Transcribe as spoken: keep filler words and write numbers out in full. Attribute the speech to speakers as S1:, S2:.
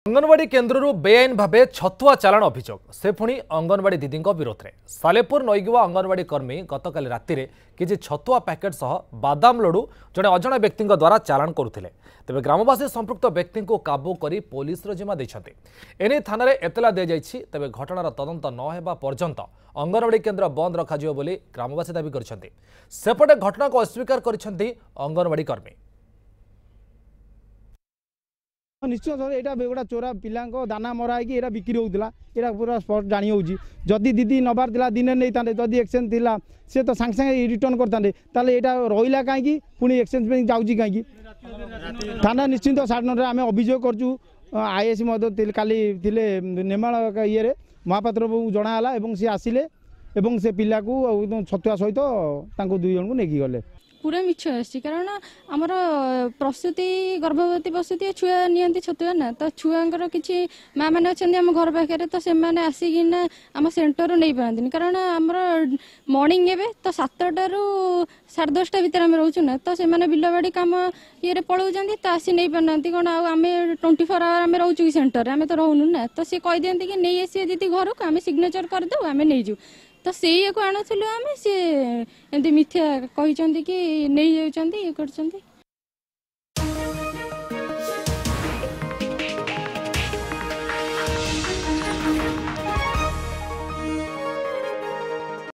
S1: अंगनवाड़ी केन्द्र बेआईन भावे छतुआ चालाण अभियोग से पुणी अंगनवाड़ी दीदी विरोध में सालेपुर नईगुआ अंगनवाड़ी कर्मी गतकाल राति किसी छतुआ पैकेट सह बादाम लड्डू जड़े अजणा व्यक्ति द्वारा चालाण करुले तेज ग्रामवासी संपृक्त व्यक्ति को काबू कर पुलिस जिम्मा देते एने थाना एतला दी जाइए तेज घटनार तदंत न होगा पर्यंत अंगनवाड़ी केन्द्र बंद रखा ग्रामवासी दावी करछन्ते सेपटे घटना को अस्वीकार करछन्ते अंगनवाड़ी कर्मी।
S2: निश्चित सर यहाँ गोटा चोरा पिला दाना मरा है बिक्री होता है पूरा स्पट जानी हो जदि दीदी नबार था दिने नहीं था जदि एक्सचेंज थी सी तो सांगे सांगे रिटर्न करते यहाँ रहा कहीं पुणी एक्सचेंज में जाऊँगी कहीं थाना निश्चिंत साढ़े नौ आम अभियोग करूँ आईएस काली नेमाल ये महापात्र जनाला सी आसिले से पिला को छतुआ सहित दुई जन को लेकिन गले
S3: पूरा मिछ आसी कारण आमर प्रसूति गर्भवती प्रसूति छुआ नियंती छतुआ ना तो छुआंकर किसी माँ मैंने अच्छा आम घर पाखे तो से आसिकिना आम सेंटर नहीं पारती कारण आमर मर्णिंग एवं तो सातटू साढ़े दसटा भितर आम रोचु ना तो से बिलबाड़ी कम ये पलाऊँ तो आसी नहीं पारना कौन आम ट्वेंटी फोर आवर आम रोचु कि सेंटर आम तो रोनु ना तो सी कही दिखती कि नहीं आसिए दीदी घर को आम सिग्नेचर करदे आम नहीं जाऊ तो से को आणुलु आम सी एमती मिथ्या कहते कि नहीं जाऊँ ये कर